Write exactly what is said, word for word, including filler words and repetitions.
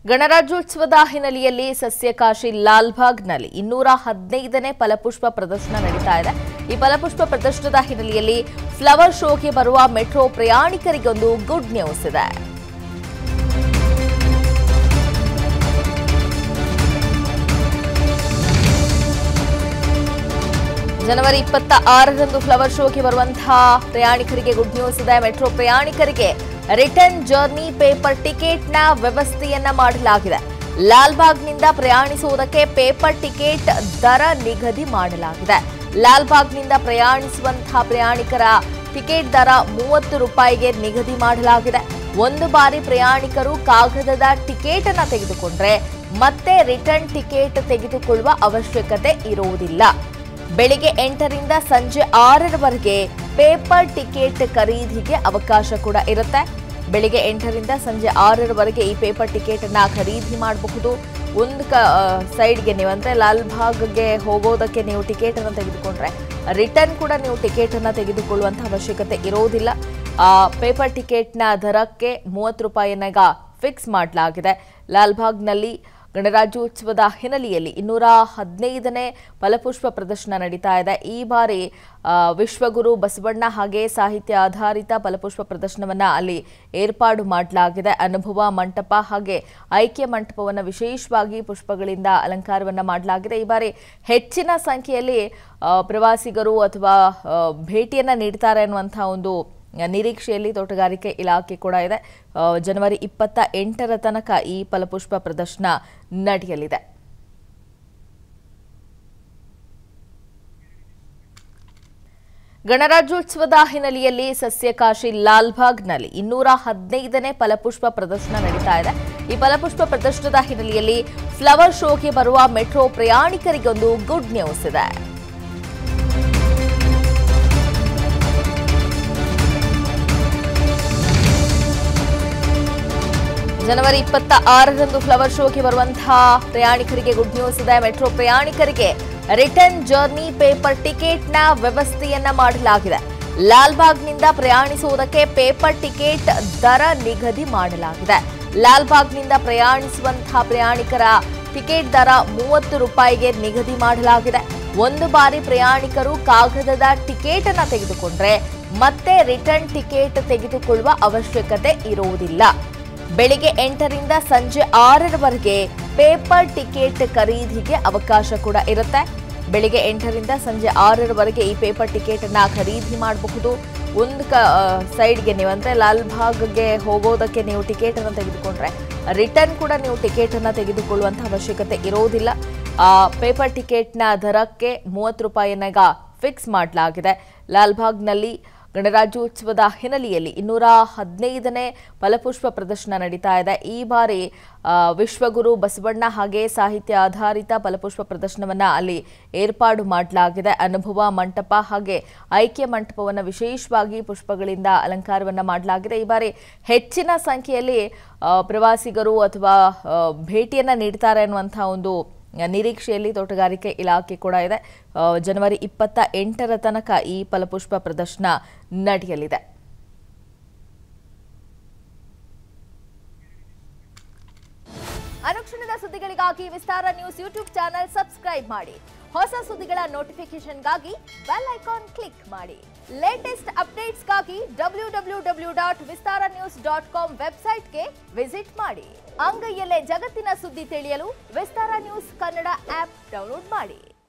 ಗಣರಾಜ್ಯೋತ್ಸವದ ಹಿನ್ನೆಲೆಯಲ್ಲಿ ಸಸ್ಯಕಾಶಿ ಲಾಲ್ಬಾಗ್ನಲ್ಲಿ ಇನ್ನೂರ ಹದಿನೈದನೇ ಫಲಪುಷ್ಪ ಪ್ರದರ್ಶನ ನಡೀತಾ ಇದೆ. ಈ ಫಲಪುಷ್ಪ ಪ್ರದರ್ಶನದ ಹಿನ್ನೆಲೆಯಲ್ಲಿ ಫ್ಲವರ್ ಶೋಗೆ ಬರುವ ಮೆಟ್ರೋ ಪ್ರಯಾಣಿಕರಿಗೊಂದು ಗುಡ್ ನ್ಯೂಸ್ ಇದೆ. ಜನವರಿ ಇಪ್ಪತ್ತ ಆರರಂದು ಫ್ಲವರ್ ಶೋಗೆ ಬರುವಂತಹ ಪ್ರಯಾಣಿಕರಿಗೆ ಗುಡ್ ನ್ಯೂಸ್ ಇದೆ. ಮೆಟ್ರೋ ಪ್ರಯಾಣಿಕರಿಗೆ ರಿಟರ್ನ್ ಜರ್ನಿ ಪೇಪರ್ ಟಿಕೆಟ್ನ ವ್ಯವಸ್ಥೆಯನ್ನ ಮಾಡಲಾಗಿದೆ. ಲಾಲ್ಬಾಗ್ನಿಂದ ಪ್ರಯಾಣಿಸುವುದಕ್ಕೆ ಪೇಪರ್ ಟಿಕೆಟ್ ದರ ನಿಗದಿ ಮಾಡಲಾಗಿದೆ. ಲಾಲ್ಬಾಗ್ನಿಂದ ಪ್ರಯಾಣಿಸುವಂತಹ ಪ್ರಯಾಣಿಕರ ಟಿಕೆಟ್ ದರ ಮೂವತ್ತು ರೂಪಾಯಿಗೆ ನಿಗದಿ ಮಾಡಲಾಗಿದೆ. ಒಂದು ಬಾರಿ ಪ್ರಯಾಣಿಕರು ಕಾಗದದ ಟಿಕೆಟ್ ಅನ್ನು ತೆಗೆದುಕೊಂಡ್ರೆ ಮತ್ತೆ ರಿಟರ್ನ್ ಟಿಕೆಟ್ ತೆಗೆದುಕೊಳ್ಳುವ ಅವಶ್ಯಕತೆ ಇರುವುದಿಲ್ಲ. ಬೆಳಿಗ್ಗೆ ಎಂಟರಿಂದ ಸಂಜೆ ಆರರವರೆಗೆ ಪೇಪರ್ ಟಿಕೆಟ್ ಖರೀದಿಗೆ ಅವಕಾಶ ಕೂಡ ಇರುತ್ತೆ. ಬೆಳಿಗ್ಗೆ ಎಂಟರಿಂದ ಸಂಜೆ ಆರರವರೆಗೆ ಈ ಪೇಪರ್ ಟಿಕೆಟ್ ಅನ್ನ ಖರೀದಿ ಮಾಡಬಹುದು. ಒಂದು ಕ ಸೈಡ್ಗೆ ನೀವು ಅಂದರೆ ಲಾಲ್ಬಾಗ್ಗೆ ಹೋಗೋದಕ್ಕೆ ನೀವು ಟಿಕೆಟ್ ಅನ್ನು ತೆಗೆದುಕೊಂಡ್ರೆ ರಿಟರ್ನ್ ಕೂಡ ನೀವು ಟಿಕೆಟ್ ಅನ್ನು ತೆಗೆದುಕೊಳ್ಳುವಂಥ ಅವಶ್ಯಕತೆ ಇರೋದಿಲ್ಲ. ಪೇಪರ್ ಟಿಕೆಟ್ನ ದರಕ್ಕೆ ಮೂವತ್ತು ರೂಪಾಯಿಯನ್ನ ಫಿಕ್ಸ್ ಮಾಡಲಾಗಿದೆ. ಲಾಲ್ಬಾಗ್ನಲ್ಲಿ ಗಣರಾಜ್ಯೋತ್ಸವದ ಹಿನ್ನೆಲೆಯಲ್ಲಿ ಇನ್ನೂರ ಹದಿನೈದನೇ ಫಲಪುಷ್ಪ ಪ್ರದರ್ಶನ ನಡೀತಾ ಇದೆ. ಈ ಬಾರಿ ವಿಶ್ವಗುರು ಬಸವಣ್ಣ ಹಾಗೆ ಸಾಹಿತ್ಯ ಆಧಾರಿತ ಫಲಪುಷ್ಪ ಪ್ರದರ್ಶನವನ್ನು ಅಲ್ಲಿ ಏರ್ಪಾಡು ಮಾಡಲಾಗಿದೆ. ಅನುಭವ ಮಂಟಪ ಹಾಗೆ ಐಕ್ಯ ಮಂಟಪವನ್ನು ವಿಶೇಷವಾಗಿ ಪುಷ್ಪಗಳಿಂದ ಅಲಂಕಾರವನ್ನು ಮಾಡಲಾಗಿದೆ. ಈ ಬಾರಿ ಹೆಚ್ಚಿನ ಸಂಖ್ಯೆಯಲ್ಲಿ ಪ್ರವಾಸಿಗರು ಅಥವಾ ಭೇಟಿಯನ್ನು ನೀಡ್ತಾರೆ ಅನ್ನುವಂಥ ಒಂದು ನಿರೀಕ್ಷೆಯಲ್ಲಿ ತೋಟಗಾರಿಕೆ ಇಲಾಖೆ ಕೂಡ ಇದೆ. ಜನವರಿ ಇಪ್ಪತ್ತ ಎಂಟರ ತನಕ ಈ ಫಲಪುಷ್ಪ ಪ್ರದರ್ಶನ ನಡೆಯಲಿದೆ. ಗಣರಾಜ್ಯೋತ್ಸವದ ಹಿನ್ನೆಲೆಯಲ್ಲಿ ಸಸ್ಯಕಾಶಿ ಲಾಲ್ಬಾಗ್ನಲ್ಲಿ ಇನ್ನೂರ ಹದಿನೈದನೇ ಫಲಪುಷ್ಪ ಪ್ರದರ್ಶನ ನಡೀತಾ ಇದೆ. ಈ ಫಲಪುಷ್ಪ ಪ್ರದರ್ಶನದ ಹಿನ್ನೆಲೆಯಲ್ಲಿ ಫ್ಲವರ್ ಶೋಗೆ ಬರುವ ಮೆಟ್ರೋ ಪ್ರಯಾಣಿಕರಿಗೊಂದು ಗುಡ್ ನ್ಯೂಸ್ ಇದೆ. ಜನವರಿ ಇಪ್ಪತ್ತ ಆರರಂದು ಫ್ಲವರ್ ಶೋಗೆ ಬರುವಂತಹ ಪ್ರಯಾಣಿಕರಿಗೆ ಗುಡ್ ನ್ಯೂಸ್ ಇದೆ. ಮೆಟ್ರೋ ಪ್ರಯಾಣಿಕರಿಗೆ ರಿಟರ್ನ್ ಜರ್ನಿ ಪೇಪರ್ ಟಿಕೆಟ್ನ ವ್ಯವಸ್ಥೆಯನ್ನ ಮಾಡಲಾಗಿದೆ. ಲಾಲ್ಬಾಗ್ನಿಂದ ಪ್ರಯಾಣಿಸುವುದಕ್ಕೆ ಪೇಪರ್ ಟಿಕೆಟ್ ದರ ನಿಗದಿ ಮಾಡಲಾಗಿದೆ. ಲಾಲ್ಬಾಗ್ನಿಂದ ಪ್ರಯಾಣಿಸುವಂತಹ ಪ್ರಯಾಣಿಕರ ಟಿಕೆಟ್ ದರ ಮೂವತ್ತು ರೂಪಾಯಿಗೆ ನಿಗದಿ ಮಾಡಲಾಗಿದೆ. ಒಂದು ಬಾರಿ ಪ್ರಯಾಣಿಕರು ಕಾಗದದ ಟಿಕೆಟ್ ಅನ್ನು ತೆಗೆದುಕೊಂಡ್ರೆ ಮತ್ತೆ ರಿಟರ್ನ್ ಟಿಕೆಟ್ ತೆಗೆದುಕೊಳ್ಳುವ ಅವಶ್ಯಕತೆ ಇರುವುದಿಲ್ಲ. ಬೆಳಿಗ್ಗೆ ಎಂಟರಿಂದ ಸಂಜೆ ಆರರವರೆಗೆ ಪೇಪರ್ ಟಿಕೆಟ್ ಖರೀದಿಗೆ ಅವಕಾಶ ಕೂಡ ಇರುತ್ತೆ. ಬೆಳಿಗ್ಗೆ ಎಂಟರಿಂದ ಸಂಜೆ ಆರರವರೆಗೆ ಈ ಪೇಪರ್ ಟಿಕೆಟ್ ಅನ್ನ ಖರೀದಿ ಮಾಡಬಹುದು. ಒಂದು ಕ ಸೈಡ್ಗೆ ನೀವು ಅಂದರೆ ಲಾಲ್ಬಾಗ್ಗೆ ಹೋಗೋದಕ್ಕೆ ನೀವು ಟಿಕೆಟ್ ಅನ್ನು ತೆಗೆದುಕೊಂಡ್ರೆ ರಿಟರ್ನ್ ಕೂಡ ನೀವು ಟಿಕೆಟ್ ಅನ್ನು ತೆಗೆದುಕೊಳ್ಳುವಂಥ ಅವಶ್ಯಕತೆ ಇರೋದಿಲ್ಲ. ಪೇಪರ್ ಟಿಕೆಟ್ನ ದರಕ್ಕೆ ಮೂವತ್ತು ರೂಪಾಯಿಯನ್ನ ಫಿಕ್ಸ್ ಮಾಡಲಾಗಿದೆ. ಲಾಲ್ಬಾಗ್ನಲ್ಲಿ ಗಣರಾಜ್ಯೋತ್ಸವದ ಹಿನ್ನೆಲೆಯಲ್ಲಿ ಇನ್ನೂರ ಹದಿನೈದನೇ ಫಲಪುಷ್ಪ ಪ್ರದರ್ಶನ ನಡೀತಾ ಇದೆ. ಈ ಬಾರಿ ವಿಶ್ವಗುರು ಬಸವಣ್ಣ ಹಾಗೆ ಸಾಹಿತ್ಯ ಆಧಾರಿತ ಫಲಪುಷ್ಪ ಪ್ರದರ್ಶನವನ್ನು ಅಲ್ಲಿ ಏರ್ಪಾಡು ಮಾಡಲಾಗಿದೆ. ಅನುಭವ ಮಂಟಪ ಹಾಗೆ ಐಕ್ಯ ಮಂಟಪವನ್ನು ವಿಶೇಷವಾಗಿ ಪುಷ್ಪಗಳಿಂದ ಅಲಂಕಾರವನ್ನು ಮಾಡಲಾಗಿದೆ. ಈ ಬಾರಿ ಹೆಚ್ಚಿನ ಸಂಖ್ಯೆಯಲ್ಲಿ ಪ್ರವಾಸಿಗರು ಅಥವಾ ಭೇಟಿಯನ್ನು ನೀಡ್ತಾರೆ ಅನ್ನುವಂಥ ಒಂದು ನಿರೀಕ್ಷೆಯಲ್ಲಿ ತೋಟಗಾರಿಕೆ ಇಲಾಖೆ ಕೂಡ ಇದೆ. ಜನವರಿ ಇಪ್ಪತ್ತ ಎಂಟರ ತನಕ ಈ ಫಲಪುಷ್ಪ ಪ್ರದರ್ಶನ ನಡೆಯಲಿದೆ. ಅನುಕ್ಷಣದ ಸುದ್ದಿಗಳಿಗಾಗಿ Vistara news YouTube channel subscribe ಮಾಡಿ. ಹೊಸ ಸುದ್ದಿಗಳ ನೋಟಿಫಿಕೇಶನ್ಗಾಗಿ ಬೆಲ್ ಐಕಾನ್ ಕ್ಲಿಕ್ ಮಾಡಿ. ಲೇಟೆಸ್ಟ್ ಅಪ್ಡೇಟ್ಸ್ಗಾಗಿ W W W dot Vistara news dot com ವೆಬ್ಸೈಟ್ಗೆ ವಿಸಿಟ್ ಮಾಡಿ. ಅಂಗೈಯಲ್ಲೇ ಜಗತ್ತಿನ ಸುದ್ದಿ ತಿಳಿಯಲು Vistara news Kannada app download ಮಾಡಿ.